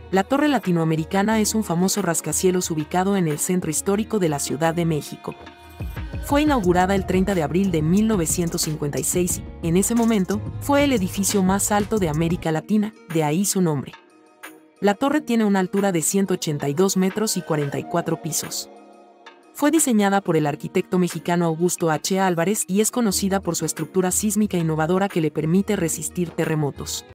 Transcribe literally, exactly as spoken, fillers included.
La Torre Latinoamericana es un famoso rascacielos ubicado en el centro histórico de la Ciudad de México. Fue inaugurada el treinta de abril de mil novecientos cincuenta y seis y, en ese momento, fue el edificio más alto de América Latina, de ahí su nombre. La torre tiene una altura de ciento ochenta y dos metros y cuarenta y cuatro pisos. Fue diseñada por el arquitecto mexicano Augusto H. Álvarez y es conocida por su estructura sísmica innovadora que le permite resistir terremotos.